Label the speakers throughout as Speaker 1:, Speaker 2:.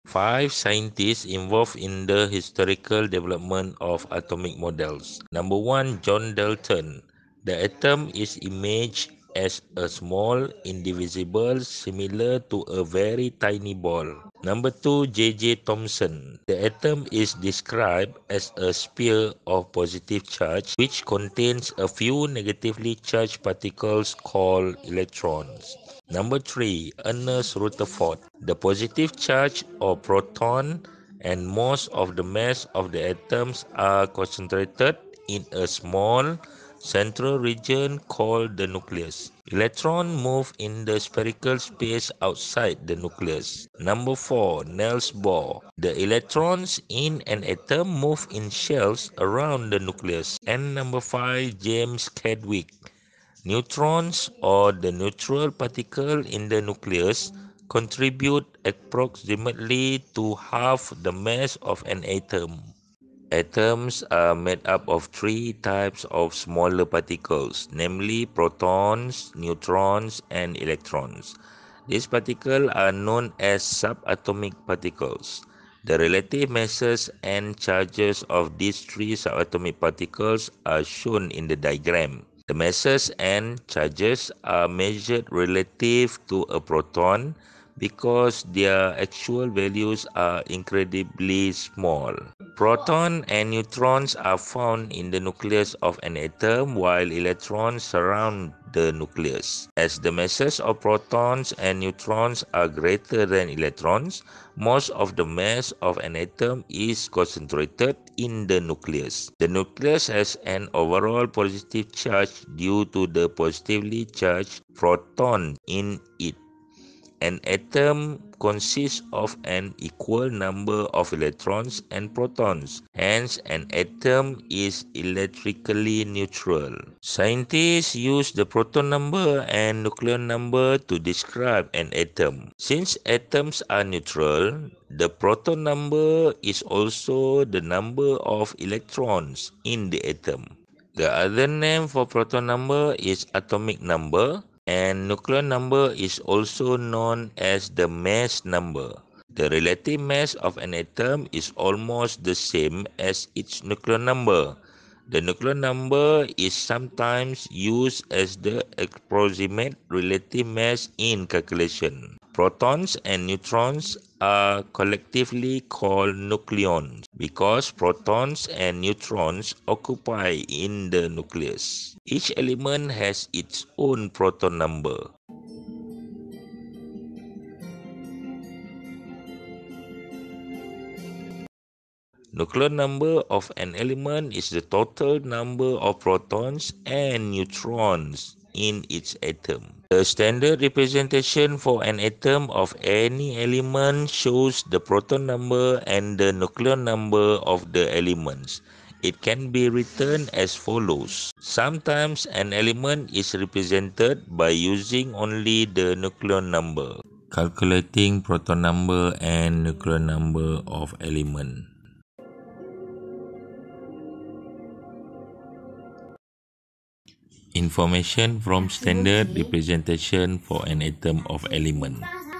Speaker 1: 5 scientists involved in the historical development of atomic models. Number 1, John Dalton. The atom is imaged as a small indivisible similar to a very tiny ball. Number 2, J.J. Thomson. The atom is described as a sphere of positive charge which contains a few negatively charged particles called electrons. Number 3, Ernest Rutherford. The positive charge or proton and most of the mass of the atoms are concentrated in a small central region called the nucleus. Electrons move in the spherical space outside the nucleus. Number 4, Niels Bohr. The electrons in an atom move in shells around the nucleus. And number 5, James Chadwick. Neutrons, or the neutral particle in the nucleus, contribute approximately to half the mass of an atom. Atoms are made up of three types of smaller particles, namely protons, neutrons, and electrons. These particles are known as subatomic particles. The relative masses and charges of these three subatomic particles are shown in the diagram. The masses and charges are measured relative to a proton because their actual values are incredibly small. Protons and neutrons are found in the nucleus of an atom while electrons surround the nucleus. As the masses of protons and neutrons are greater than electrons, most of the mass of an atom is concentrated in the nucleus. The nucleus has an overall positive charge due to the positively charged protons in it. An atom consists of an equal number of electrons and protons. Hence, an atom is electrically neutral. Scientists use the proton number and nucleon number to describe an atom. Since atoms are neutral, the proton number is also the number of electrons in the atom. The other name for proton number is atomic number, and nuclear number is also known as the mass number. The relative mass of an atom is almost the same as its nuclear number. The nuclear number is sometimes used as the approximate relative mass in calculation. Protons and neutrons are collectively called nucleons because protons and neutrons occupy in the nucleus. Each element has its own proton number. Nuclear number of an element is the total number of protons and neutrons in its atom. The standard representation for an atom of any element shows the proton number and the nuclear number of the elements. It can be written as follows. Sometimes an element is represented by using only the nuclear number. Calculating proton number and nuclear number of element. Information from standard representation for an atom of element.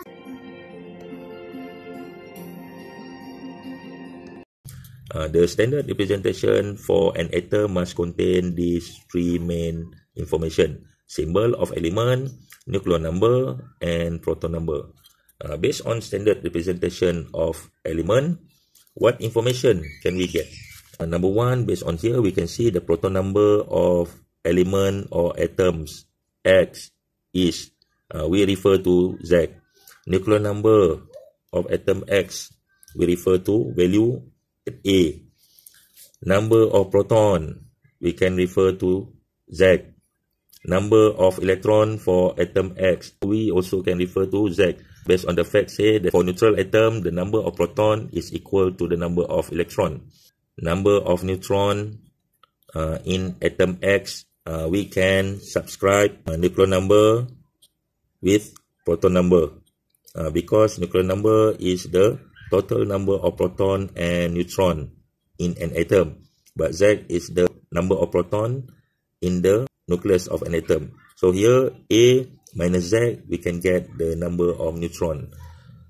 Speaker 1: The standard representation for an atom must contain these three main information: symbol of element, nuclear number, and proton number. Based on standard representation of element, what information can we get? Number 1, based on here, we can see the proton number of element or atoms X is, we refer to Z. Nuclear number of atom X, we refer to value A. Number of proton, we can refer to Z. Number of electron for atom X, we also can refer to Z. Based on the fact say that for neutral atom, the number of proton is equal to the number of electron. Number of neutron in atom X, we can subscribe nuclear number with proton number because nuclear number is the total number of proton and neutron in an atom, but Z is the number of proton in the nucleus of an atom. So here A minus Z, we can get the number of neutron.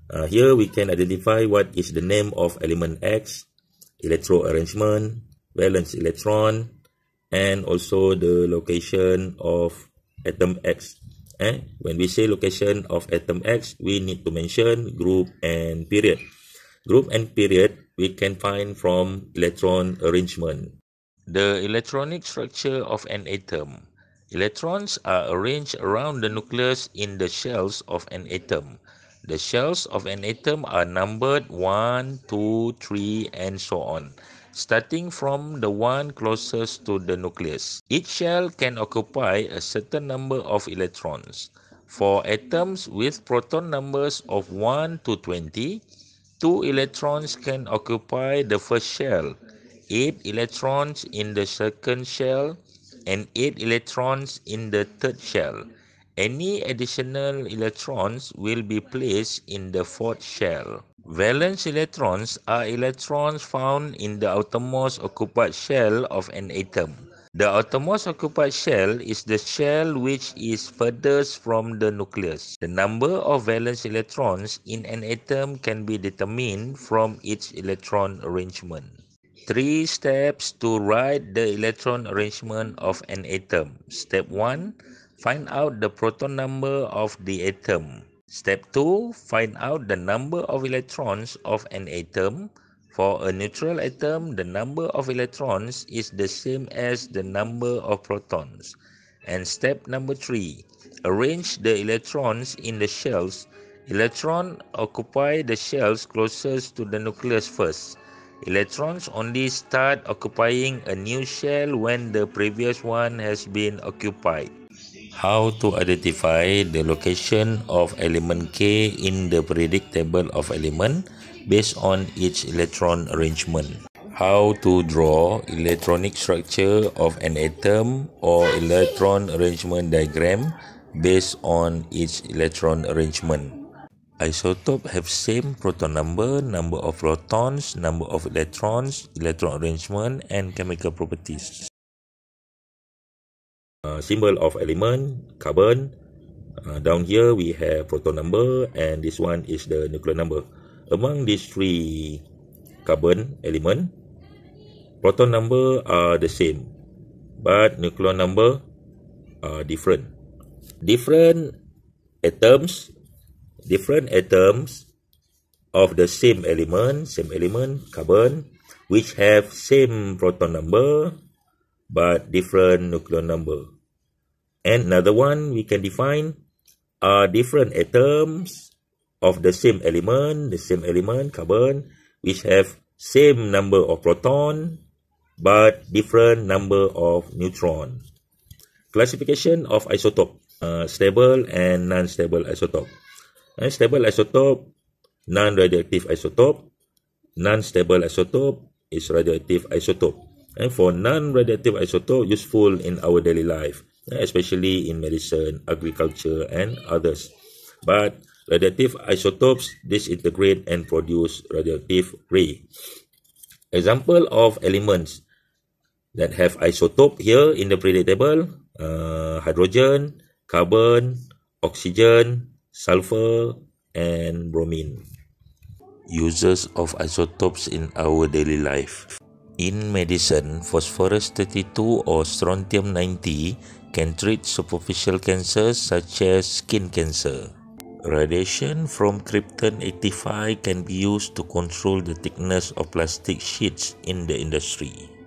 Speaker 1: Here we can identify what is the name of element X, electron arrangement, valence electron, and also the location of atom X. When we say location of atom X, we need to mention group and period. Group and period we can find from electron arrangement. The electronic structure of an atom. Electrons are arranged around the nucleus in the shells of an atom. The shells of an atom are numbered 1, 2, 3, and so on, starting from the one closest to the nucleus. Each shell can occupy a certain number of electrons. For atoms with proton numbers of 1 to 20, 2 electrons can occupy the first shell, 8 electrons in the second shell, and 8 electrons in the third shell. Any additional electrons will be placed in the fourth shell. Valence electrons are electrons found in the outermost occupied shell of an atom. The outermost occupied shell is the shell which is furthest from the nucleus. The number of valence electrons in an atom can be determined from its electron arrangement. 3 steps to write the electron arrangement of an atom. Step 1. Find out the proton number of the atom. Step 2. Find out the number of electrons of an atom. For a neutral atom, the number of electrons is the same as the number of protons. And step number 3. Arrange the electrons in the shells. Electrons occupy the shells closest to the nucleus first. Electrons only start occupying a new shell when the previous one has been occupied. How to identify the location of element K in the periodic table of element based on its electron arrangement. How to draw electronic structure of an atom or electron arrangement diagram based on its electron arrangement. Isotopes have same proton number, number of protons, number of electrons, electron arrangement, and chemical properties. Symbol of element, carbon. Down here we have proton number, and this one is the nuclear number. Among these 3 carbon element, proton number are the same, but nuclear number are different. Different atoms of the same element, carbon, which have same proton number but different nuclear number. And another one we can define are different atoms of the same element, carbon, which have same number of proton but different number of neutron. Classification of isotope, stable and non-stable isotope. Stable isotope, non-radioactive isotope. Non-stable isotope is radioactive isotope. And for non-radioactive isotope, useful in our daily life, especially in medicine, agriculture, and others. But radioactive isotopes disintegrate and produce radioactive ray. Example of elements that have isotope here in the periodic table: hydrogen, carbon, oxygen, sulfur, and bromine. Uses of isotopes in our daily life. In medicine, phosphorus-32 or strontium-90 can treat superficial cancers such as skin cancer. Radiation from krypton-85 can be used to control the thickness of plastic sheets in the industry.